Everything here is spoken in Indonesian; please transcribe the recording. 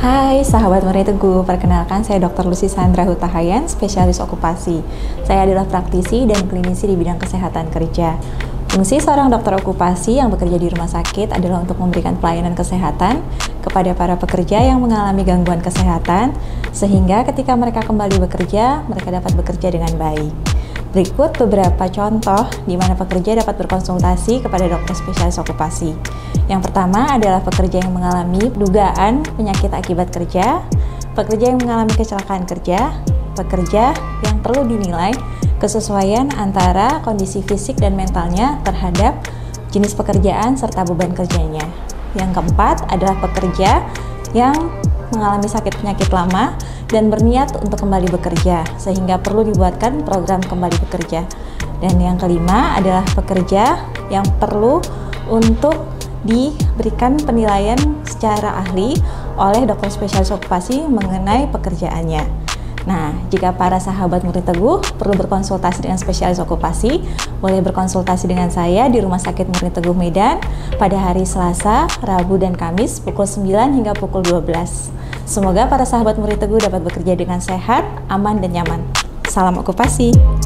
Hai sahabat Murni Teguh, perkenalkan saya Dr. Lucy Sandra Hutahayan, spesialis okupasi. Saya adalah praktisi dan klinisi di bidang kesehatan kerja. Fungsi seorang dokter okupasi yang bekerja di rumah sakit adalah untuk memberikan pelayanan kesehatan kepada para pekerja yang mengalami gangguan kesehatan, sehingga ketika mereka kembali bekerja, mereka dapat bekerja dengan baik. Berikut beberapa contoh di mana pekerja dapat berkonsultasi kepada dokter spesialis okupasi. Yang pertama adalah pekerja yang mengalami dugaan penyakit akibat kerja, pekerja yang mengalami kecelakaan kerja, pekerja yang perlu dinilai kesesuaian antara kondisi fisik dan mentalnya terhadap jenis pekerjaan serta beban kerjanya. Yang keempat adalah pekerja yang mengalami sakit penyakit lama dan berniat untuk kembali bekerja, sehingga perlu dibuatkan program kembali bekerja. Dan yang kelima adalah pekerja yang perlu untuk diberikan penilaian secara ahli oleh dokter spesialis okupasi mengenai pekerjaannya. Nah, jika para sahabat Murni Teguh perlu berkonsultasi dengan spesialis okupasi, boleh berkonsultasi dengan saya di Rumah Sakit Murni Teguh Medan pada hari Selasa, Rabu, dan Kamis pukul 9 hingga pukul 12. Semoga para sahabat Murni Teguh dapat bekerja dengan sehat, aman, dan nyaman. Salam okupasi!